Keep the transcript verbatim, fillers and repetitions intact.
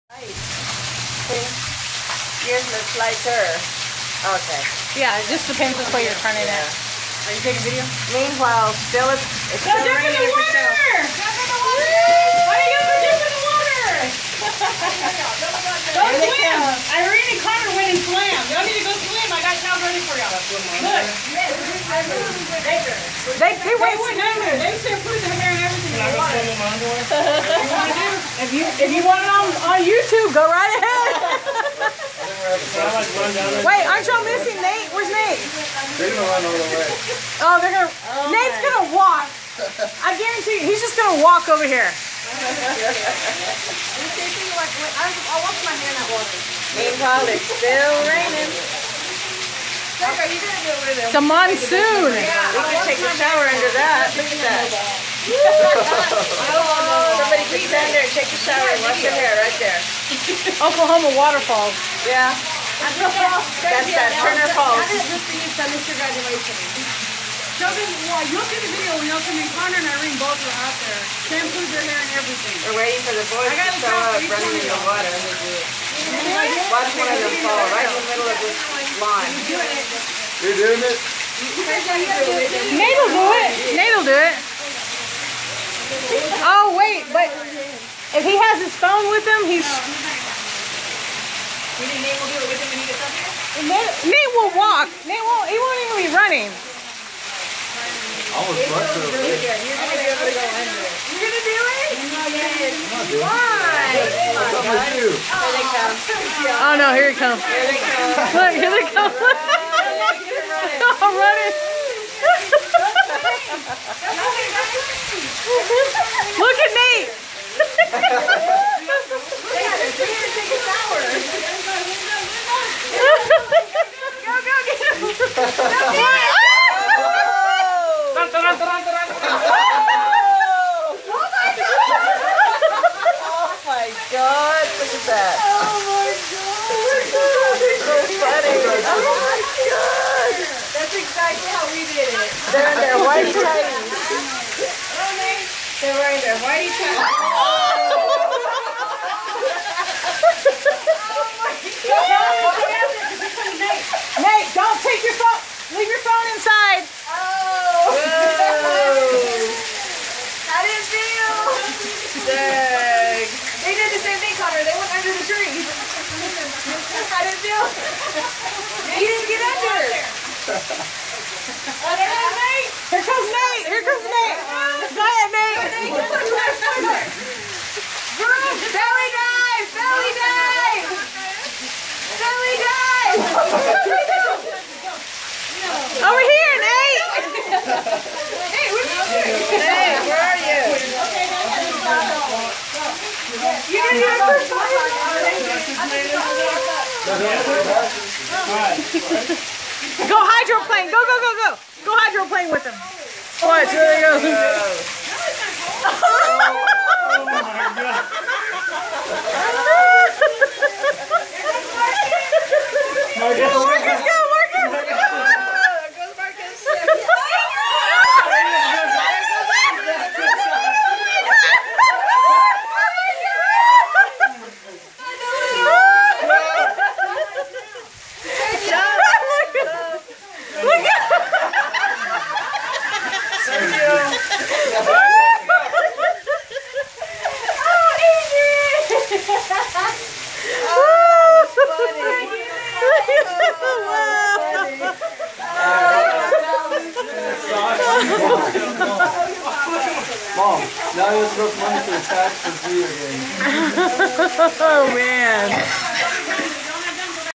Yours looks lighter. Okay. Yeah, it just depends which way you're turning it. Are you taking video? Meanwhile, still it's, it's still Dip in raining the in water! Purcell. Dip in the water! Why do you have to dip in the water? Don't swim! Irene and Connor went and swam. Y'all need to go swim. I got towels ready for y'all. Look. They, they went went down there. They shampooed their hair and everything in the water. If you, if you want it on, on YouTube, go right ahead. Wait, aren't y'all missing Nate? Where's Nate? They're gonna run all the way. Oh, they're gonna. Oh, Nate's gonna walk. I guarantee you, he's just gonna walk over here. Meanwhile, it's still raining. It's a monsoon. We could take a shower under that. Look at that. Somebody could stand there and take a shower and wash their hair right there. Oklahoma waterfalls. Yeah. That's that Turner Falls. Show them, well, you'll see the video when y'all come in. Connor and Irene both were out there. Shampooed their hair and everything. We're waiting for the boys to show up running in the water. Watch one of them fall right in the middle of this lawn. You're doing it? Nate'll do it. Nate'll do it. Oh, wait, but if he has his phone with him, he's... You think Nate will do it with him when he gets up here? Nate, Nate will walk. Nate won't, he won't even be running. I was rushed over there. You're going to be able to go under it. You're going to do it? Why? Why? What's up with you? Here they come. Oh, no, here he comes. Here they come. Look, here they come. I'm running. Look at Nate. Go, go, get him. Oh my God, look at that. Oh my God. So funny. Oh my God. That's exactly how we did it. They're in their whitey tighties. They're wearing their whitey tighties. Nate, don't take your phone. Leave your phone inside. Oh. How did it feel? Dang. They did the same thing, Connor. They went under the tree. How did it feel? You didn't get under. Oh, there goes Nate. Here comes Nate. Here comes Nate. Go ahead, Nate. Belly dive. Belly dive. Belly dive. Over here, Nate. Hey, what are you doing? Hey, where are you? You didn't do it first Go hydroplane. Go, go, go, go. Go hydroplane with him. Watch, there he goes. Oh my God. Marcus, go, Marcus. Mom, now you have enough money for the tax for video games. Oh man.